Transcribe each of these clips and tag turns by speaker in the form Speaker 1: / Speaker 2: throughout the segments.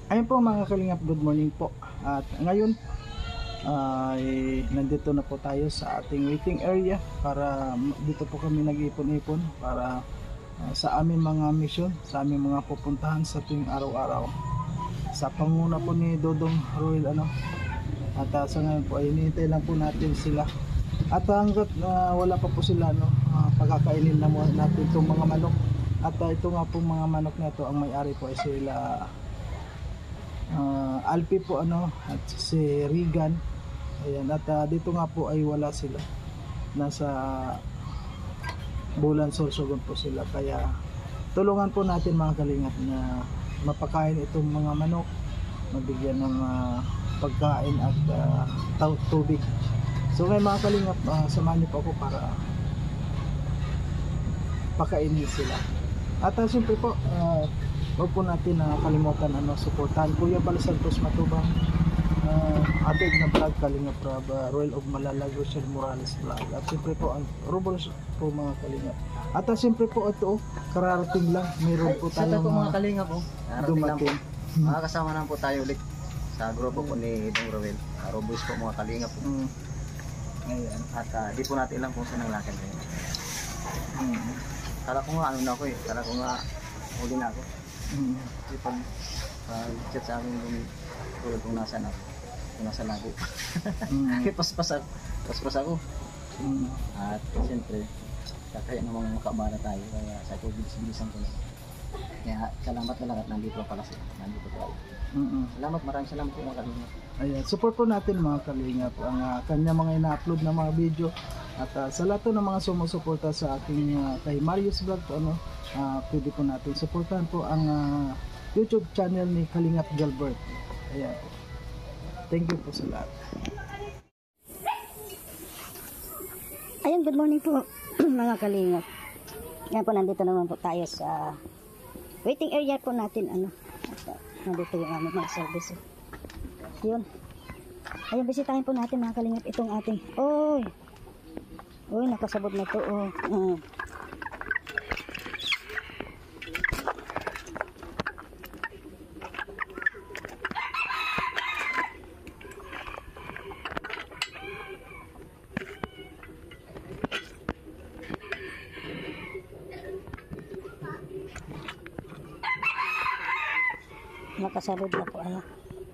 Speaker 1: Ayun po mga kalingap, good morning po. At ngayon ay nandito na po tayo sa ating waiting area para dito po kami nag-ipon-ipon para sa aming mga mission, sa aming mga pupuntahan sa tuwing araw-araw. Sa panguna po ni Dodong Royal at sa ngayon po ay hinihintay lang po natin sila. At hanggat wala pa po sila pagkakainin na natin itong mga manok. At ito nga po mga manok na ito, ang may-ari po ay sila Alpi po at si Regan. Ayan, at dito nga po ay wala sila, nasa Bulan Sorsogon po sila, kaya tulungan po natin mga kalingap na mapakain itong mga manok, mabigyan ng pagkain at tubig. So ngayon mga kalingap, samahan niyo po ako para pakainin sila. At siyempre po, huwag po natin kalimutan suportahan Kuya Bal Santos Matubang, Abeg na vlog, Kalingap Rab, Royal of Malalag, Rochelle Morales vlog, at siyempre po ang Robles po mga kalingap. At siyempre po ito, kararating lang, mayroon po tayo
Speaker 2: mga kalingap
Speaker 1: dumating.
Speaker 2: Makakasama na po tayo ulit sa grupo po ni Dong Roel, Robles po mga kalingap po.
Speaker 1: Ayan.
Speaker 2: At di po natin lang kung saan ang lakad ngayon. Kala ko nga kala ko nga huli na ako. Kasi pag chat sa amin tulad kung nasaan ako, kung nasa lago. Paspas ako. At siyempre, kakaya namang makabara tayo, kaya sa COVID-19 ko na. Kaya salamat na lang at nandito pala sila, nandito tayo. Maraming salamat po mga kalingap.
Speaker 1: Ayan, support po natin mga kalingap ang kanya mga ina-upload na mga video. At sa lahat ng mga sumusuporta sa aking kay Marius Vlog po, pwede po natin supportahan po ang YouTube channel ni Kalingap Galbert. Ayan. Thank you po sa lahat.
Speaker 3: Ayun, good morning po mga kalingap. Ngayon po nandito naman po tayo sa waiting area po natin. Nandito yung aming mga service. Yun. Ayun, bisitahin po natin mga kalingap itong ating Uy, nakasabot na to. Nakasabot na po. Ayan.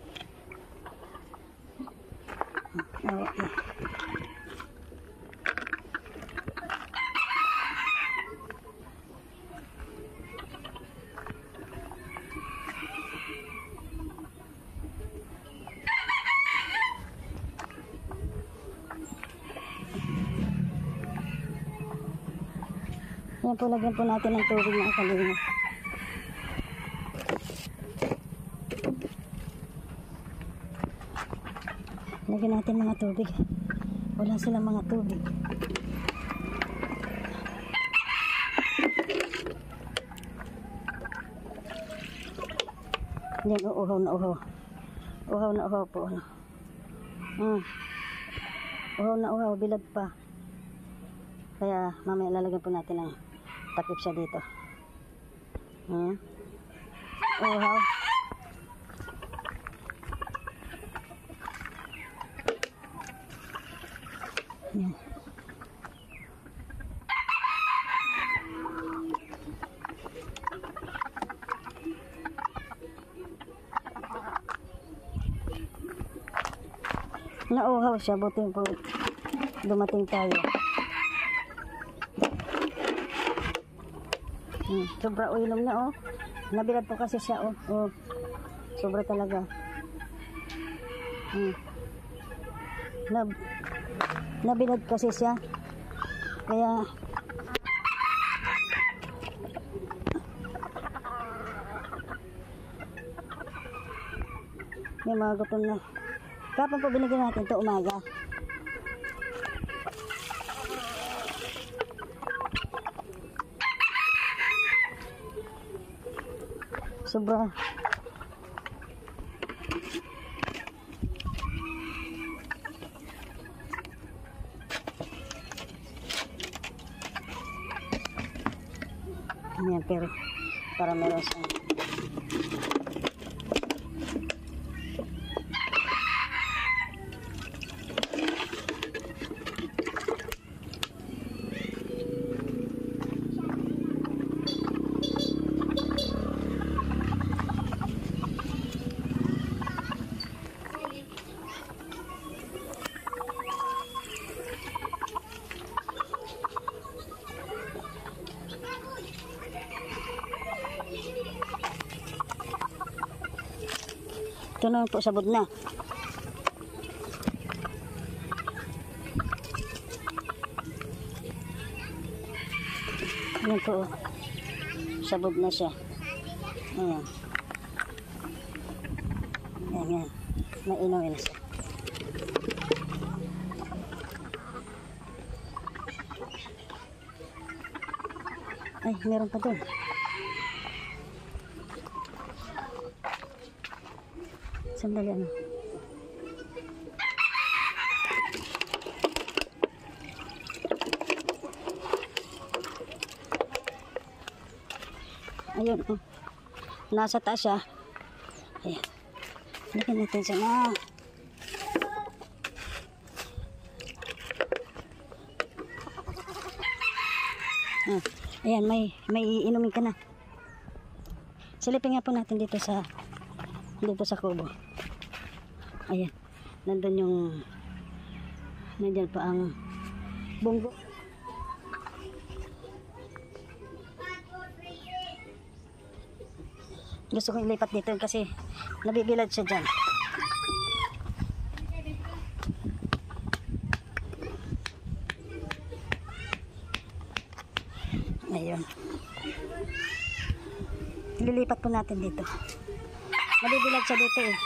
Speaker 3: Yan po, lagyan po natin ng tubig mga kalingap. Lagyan natin mga tubig. Wala silang mga tubig. Yan, uhaw na uhaw. Uhaw na uhaw po. Uhaw na uhaw, bilad pa. Kaya mamaya lalagyan po natin ng takip siya dito. Uhaw. Yan. Nauhaw siya, buti po dumating tayo. Sobra uinom na nabilad po kasi siya sobra talaga. Nabilad kasi siya, kaya may mga gutom na. Kapag po binigyan natin ito umaga. Sobra. Ayan, pero para meron siyang Ito naman po, sabod na. Ayan po. Sabog na siya. Ayan. Ayan. Mainawin na siya. Ay, meron pa doon. Sandali ano. Ayun, oh. Nasa taas siya. Ayan. Lagyan natin siya na. Ayan, may iinumin ka na. Silipin nga po natin dito sa kubo. Ayan. Nandyan pa ang bunggo. Gusto kong ilipat dito kasi nabibilad siya dyan. Ayun. Ililipat po natin dito. Nabibilad siya dito eh.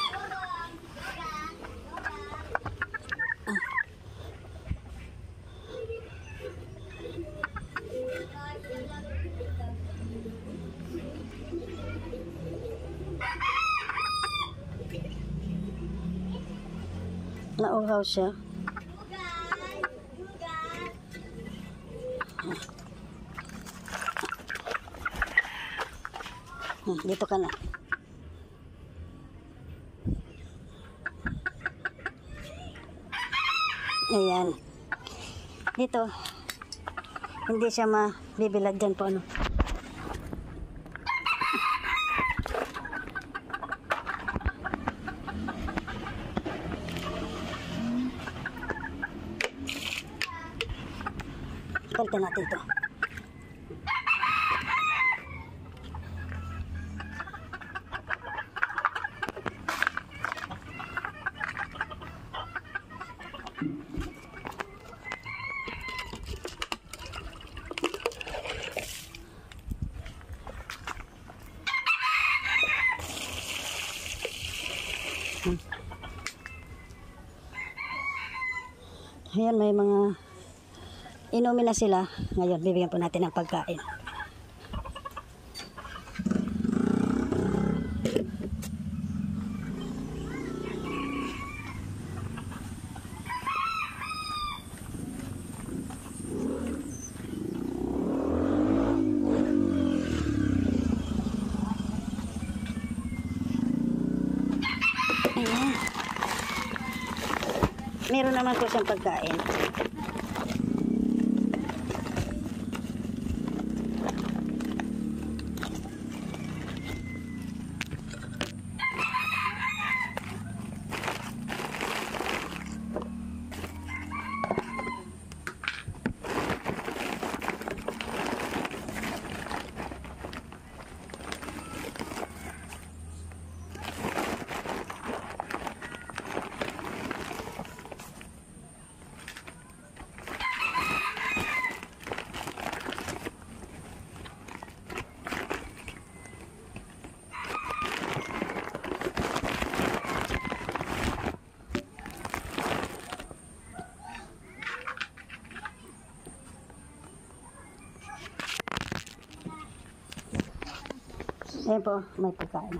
Speaker 3: Nauhaw siya. Dito ka na. Ayan. Dito. Hindi siya mabibilad dyan po ano. Palitan natin ito. Ayan, may mga inumin na sila. Ngayon, bibigyan po natin ng pagkain. Ayan. Meron naman po siyang pagkain. Ayan po, may pagkain.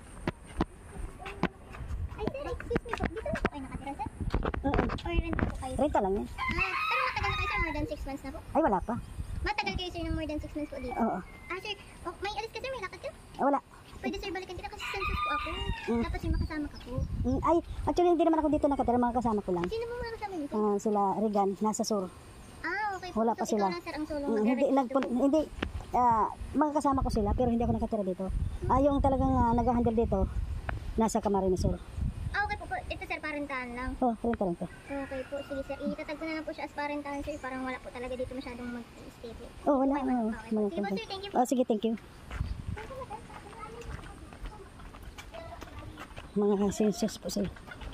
Speaker 4: Ay, sir, excuse me po. Dito na po kayo nakatira, sir?
Speaker 3: Oo.
Speaker 4: Or rent po kayo?
Speaker 3: Renta lang yan.
Speaker 4: Pero matagal na kayo, sir? More than 6 months na po?
Speaker 3: Ay, wala pa.
Speaker 4: Matagal kayo, sir, ng more than 6 months po dito?
Speaker 3: Oo.
Speaker 4: Sir, may alis ka, sir? May lakad ka?
Speaker 3: Ay, wala.
Speaker 4: Pwede, sir, balikan kita kasi census po ako. Dapat, sir, makasama ka po.
Speaker 3: Ay, actually, hindi naman ako dito nakatira. Mga kasama ko lang.
Speaker 4: Sino mo mga kasama niyo, sir?
Speaker 3: Sila Regan, nasa sur.
Speaker 4: Okay po.
Speaker 3: Wala pa
Speaker 4: So,
Speaker 3: sila.
Speaker 4: ikaw lang, sir, ang solo
Speaker 3: Hindi, mga kasama ko sila, pero hindi ako nakatira dito. Yung talagang nag-handle dito, nasa Camarines Sur.
Speaker 4: Okay po. Ito, sir, parentahan lang.
Speaker 3: Oh, renta.
Speaker 4: Okay po. Sige, sir. Itatag ko na lang po siya as parentahan, sir. Parang wala po talaga dito masyadong mag-stay po.
Speaker 3: Oh, wala.
Speaker 4: Okay po. Sige po, sir. Thank you po.
Speaker 3: Oh, sige, thank you. mga census po sila.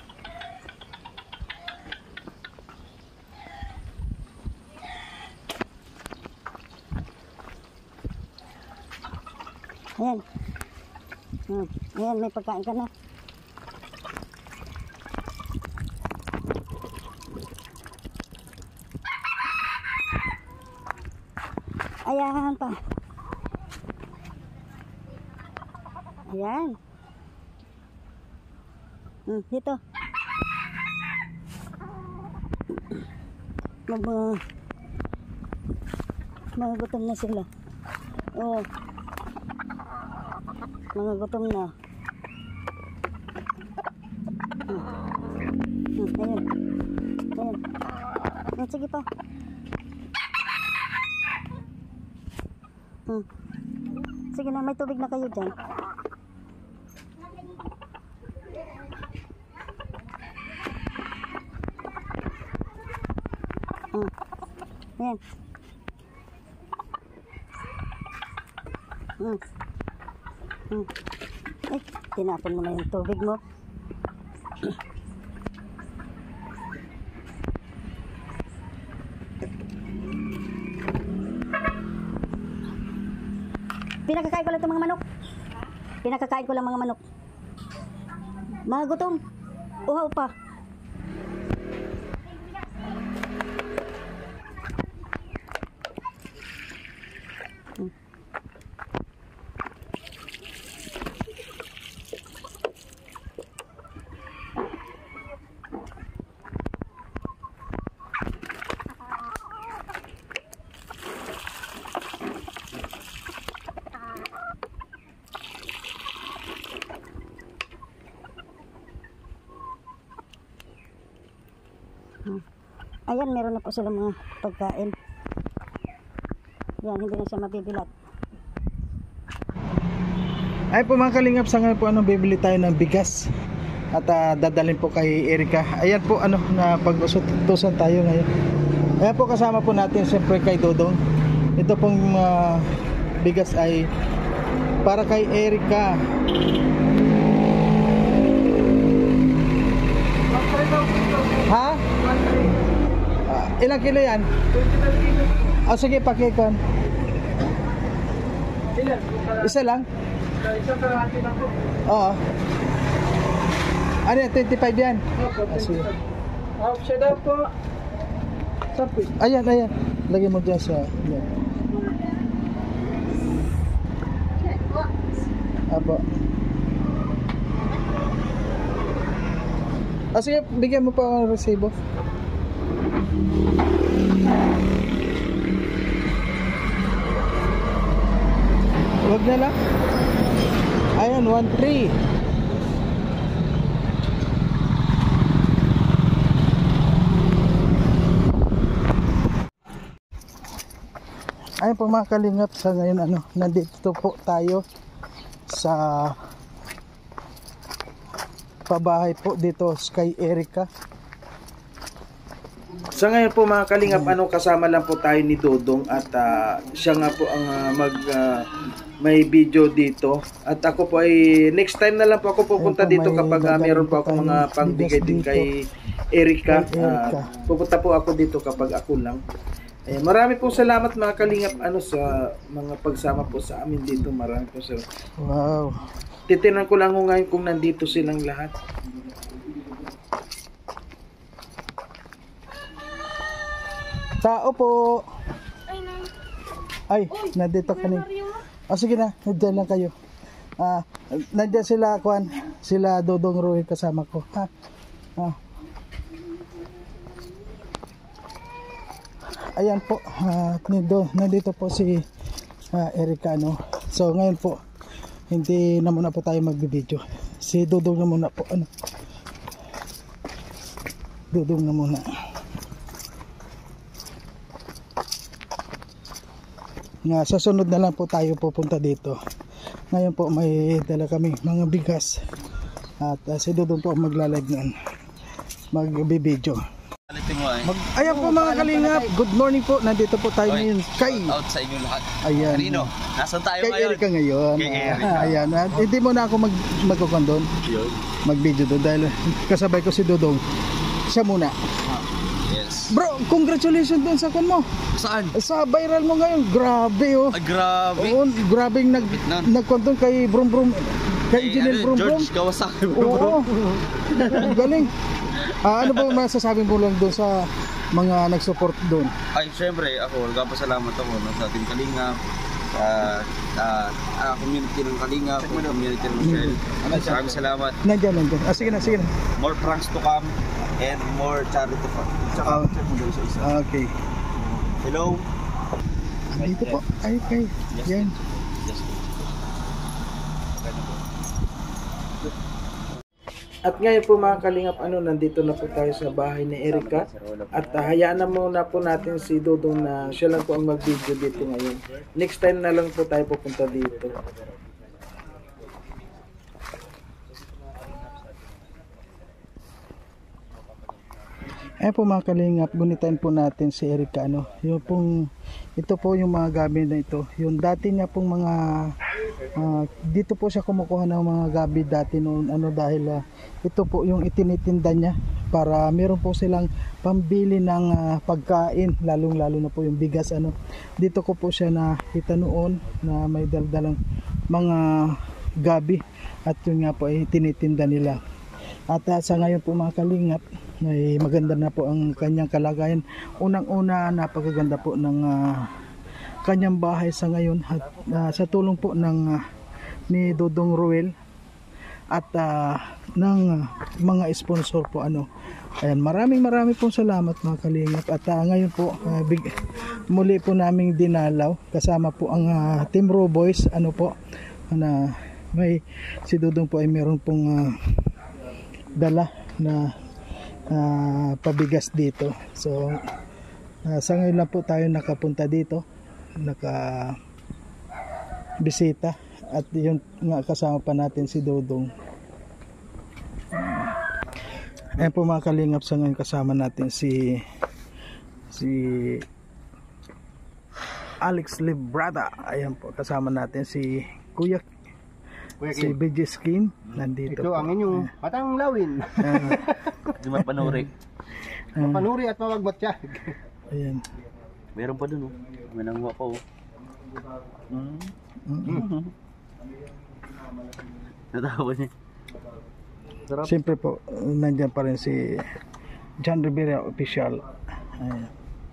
Speaker 3: Ayan. Ayan, may pagkain ka na. Ayan pa. Ayan. Dito. Mga gutom na sila. Oo. Mga gutom na. Ayan. Ayan. Sige pa. Sige na, may tubig na kayo dyan. Ayan. Ay, tinapon mo na yung tubig mo. Pinakakain ko lang itong mga manok. Pinakakain ko lang mga manok. Mga gutom. Uhaw pa. Ayan, meron na po sila mga pagkain. Yan, hindi na siya mabibilat.
Speaker 1: Ay po mga kalingap, sa ngayon po bibili tayo ng bigas at dadalhin po kay Erica. Ayan po na pag-utusan tayo ngayon. Ayan po, kasama po natin siyempre kay Dodong. Ito pong bigas ay para kay Erica. Ha? Ilang kilo yan? 20 kilo. Sige, pakikon. Isa lang? Isang kalahati lang po. Oo. Ano yan? 25 yan? Opo, 25. Siya daw po. Ayan. Lagay mo dyan sa... Yan. Apo. Sige, bigyan mo pa ang resibo. Huwag na lang. Ayan, 1-3. Ayan po mga kalingap, sa ngayon nandito po tayo sa pabahay po dito kay Erica. Sa ngayon po mga kalingap, kasama lang po tayo ni Dodong at siya nga po ang may video dito, at ako po ay next time na lang po ako pupunta dito kapag meron po ako mga pangbigay din kay Erica. Pupunta po ako dito kapag ako lang. Marami po salamat mga kalingap sa mga pagsama po sa amin dito. Marami po salamat. Wow. Titinan ko lang ngayon kung nandito silang lahat. Tao po. Ay, nandito ka na. Sige na, nandiyan lang kayo. Nandiyan sila, sila Dodong Roy kasama ko. Ayan po, nandito po si Erica. So ngayon po, hindi na muna po tayo magbibideo. Si Dodong na muna po. Dodong na muna. Sa sunod na lang po tayo pupunta dito. Ngayon po may dala kami mga bigas. At si Dodong po maglalive nun. Magbibideo. Ayan po mga kalingap, good morning po. Nandito po tayo
Speaker 5: Oy,
Speaker 1: ngayon kay
Speaker 5: out sa inyo lahat.
Speaker 1: Ayan.
Speaker 5: Kanino? Nasaan tayo
Speaker 1: Kay
Speaker 5: ngayon?
Speaker 1: Erika ngayon.
Speaker 5: Kay Erika.
Speaker 1: Ayan. At hindi mo na ako magkukuhan doon.
Speaker 5: Yun.
Speaker 1: Mag-video doon dahil kasabay ko si Dodong. Siya muna.
Speaker 5: Yes.
Speaker 1: Bro, congratulations doon sa kun mo.
Speaker 5: Saan?
Speaker 1: Sa viral mo ngayon. Grabe oh.
Speaker 5: Ay, grabe.
Speaker 1: Oo, grabing
Speaker 5: Vietnam.
Speaker 1: nagkuhan kay Brum Brum. Kay Engineer Brum Brum.
Speaker 5: George Kawasaki.
Speaker 1: Oo. Galing. Ano ba masasabi mo lang doon sa mga nag-support doon?
Speaker 5: Ay, syempre, ako, nagpapasalamat ako sa ating Kalingap, sa community ng Kalingap, community ng Michelle. Maraming salamat.
Speaker 1: Nandiyan. Sige na.
Speaker 5: More pranks to come and more charity fund.
Speaker 1: Okay.
Speaker 5: Hello.
Speaker 1: Dito po. Ay. Yan.
Speaker 5: Yes.
Speaker 1: At ngayon po mga kalingap, nandito na po tayo sa bahay ni Erika. At hayaan na muna po natin si Dodong na siya lang po ang mag-video dito ngayon. Next time na lang po tayo pupunta dito. Ayan po mga kalingap, gunitain po natin si Erika. Ito po yung mga gabi na ito. Yung dati niya pong mga dito po siya kumukuha ng mga gabi dati noon dahil ito po yung itinitinda niya para meron po silang pambili ng pagkain, lalong na po yung bigas. Dito ko po siya nakita noon na may daldalang mga gabi at yun nga po ay tinitinda nila. At sa ngayon po mga kalingap ay maganda na po ang kanyang kalagayan. Unang-una, napakaganda po ng kanyang bahay sa ngayon at sa tulong po ng ni Dodong Ruel at ng mga sponsor po. Ayan, maraming pong salamat mga kalingap. At ngayon po muli po naming dinalaw kasama po ang Team Raw Boys. May si Dodong po ay meron pong dala na pabigas dito. So sa ngayon lang po tayo nakapunta dito, bisita, at yun nga kasama pa natin si Dodong. Ayan po mga kalingap, sa ngayon kasama natin si Alex Librada. Ayan po, kasama natin si Kuya si BG Skin. Nandito
Speaker 2: Ito
Speaker 1: po.
Speaker 2: ang inyong patang lawin.
Speaker 5: Di mapanuri.
Speaker 2: Mapanuri at mawagmatsyag.
Speaker 1: Ayan.
Speaker 5: Meron pa dun, oh. May nanguha pa, oh. Natawa niya. Sarap.
Speaker 1: Siyempre po, nandyan pa rin si John Rivera official. Ayan.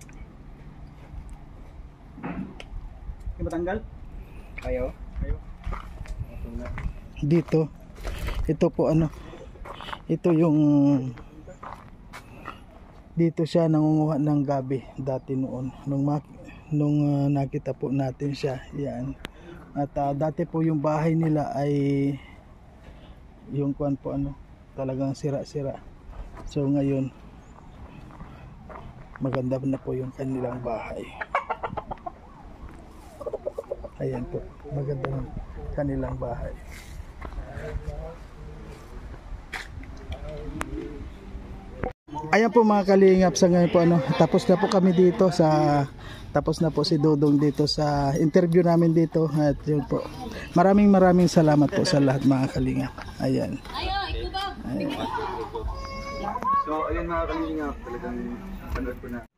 Speaker 2: Yung matanggal? Ayaw.
Speaker 1: Dito, ito po ito yung dito siya nangunguha ng gabi dati noon nung nakita po natin siya. Yan. At dati po yung bahay nila ay yung kuan po talagang sira-sira. So ngayon maganda na po yung kanilang bahay. Ayan po, maganda ng kanilang bahay. Ayan po mga kalingap, sa ngayon po tapos na po kami dito tapos na po si Dodong dito sa interview namin dito. At yun po, maraming salamat po sa lahat mga kalingap. Ayan.
Speaker 5: So, ayun mga Kalingap, talagang panood ko na.